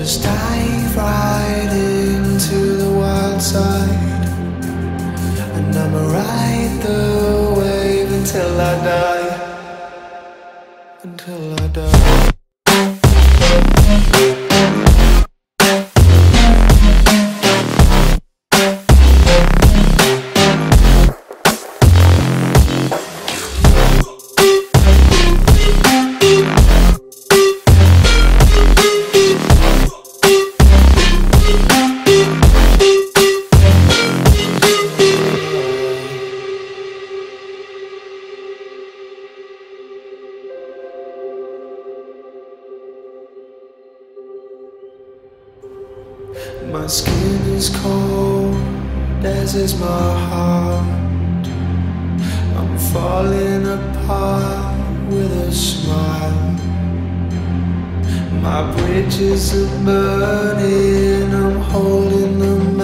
just dive right into the wild side, and I'ma ride the wave until I die, until I die. My skin is cold, as is my heart. I'm falling apart with a smile. My bridges are burning, I'm holding them